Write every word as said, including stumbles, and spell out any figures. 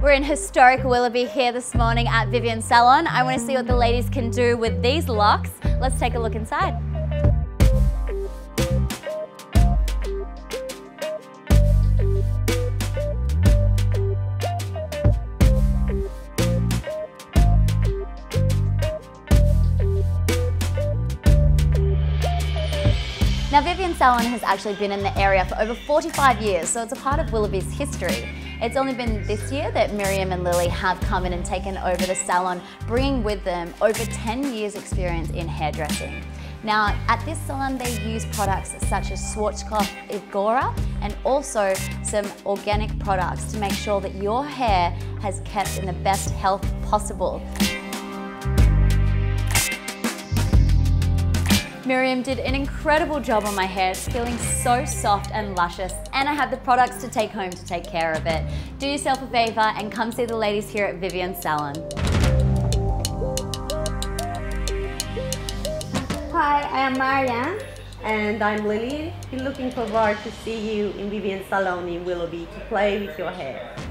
We're in historic Willoughby here this morning at Vivian Salon. I want to see what the ladies can do with these locks. Let's take a look inside. Now, Vivian Salon has actually been in the area for over forty-five years, so it's a part of Willoughby's history. It's only been this year that Miriam and Lily have come in and taken over the salon, bringing with them over ten years experience in hairdressing. Now, at this salon, they use products such as Schwarzkopf Evora and also some organic products to make sure that your hair has kept in the best health possible. Miriam did an incredible job on my hair. It's feeling so soft and luscious, and I have the products to take home to take care of it. Do yourself a favor and come see the ladies here at Vivian Salon. Hi, I am Marianne. And I'm Lily. We're looking forward to see you in Vivian Salon in Willoughby to play with your hair.